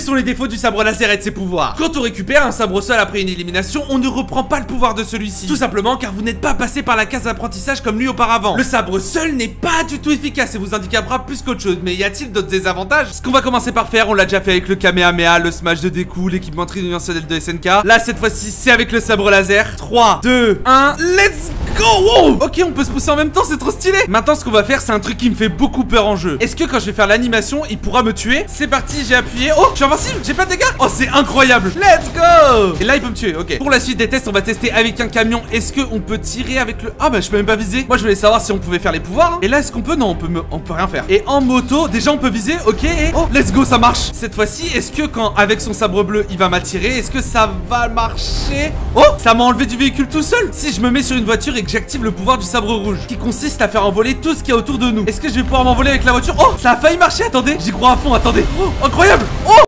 sont les défauts du sabre laser et de ses pouvoirs? Quand on récupère un sabre seul après une élimination, on ne reprend pas le pouvoir de celui-ci. Tout simplement car vous n'êtes pas passé par la case d'apprentissage comme lui auparavant. Le sabre seul n'est pas du tout efficace et vous handicapera plus qu'autre chose. Mais y a-t-il d'autres désavantages? Ce qu'on va commencer par faire, on l'a déjà fait avec le Kamehameha, le smash de Deku, l'équipement tridimensionnel de SNK. Là, cette fois-ci, c'est avec le sabre laser. 3, 2, 1, let's go! Wow! Ok, on peut se pousser en même temps, c'est trop stylé. Maintenant, ce qu'on va faire, c'est un truc qui me fait beaucoup peur en jeu. Est-ce que quand je vais faire l'animation, il pourra me tuer? C'est parti, j'ai appuyé. Oh, je suis invincible, j'ai pas de dégâts. Oh, c'est incroyable. Let's go! Et là, il peut me tuer, ok. Pour la suite des tests, on va tester avec un camion. Est-ce qu'on peut tirer avec le... Ah bah, je peux même pas viser. Moi, je voulais savoir si on pouvait faire les pouvoirs, hein. Et là, est-ce qu'on peut? Non, on peut rien faire. Et en moto, déjà, on peut viser, ok. Et... oh, let's go, ça marche. Cette fois-ci, est-ce que quand, avec son sabre bleu, il va m'attirer, est-ce que ça va marcher? Oh, ça m'a enlevé du véhicule tout seul. Si je me mets sur une voiture et que j'active le pouvoir du sabre rouge, qui consiste à faire envoler tout ce qu'il y a autour de nous, est-ce que je vais pouvoir m'envoler avec la voiture? Oh, ça a failli marcher, attendez, j'y crois à fond, attendez. Oh, incroyable. Oh,